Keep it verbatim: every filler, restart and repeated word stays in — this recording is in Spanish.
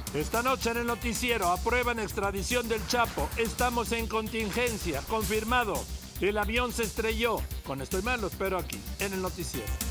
Esta noche en el noticiero aprueban extradición del Chapo. Estamos en contingencia. Confirmado. El avión se estrelló. Con esto y más lo espero aquí, en el noticiero.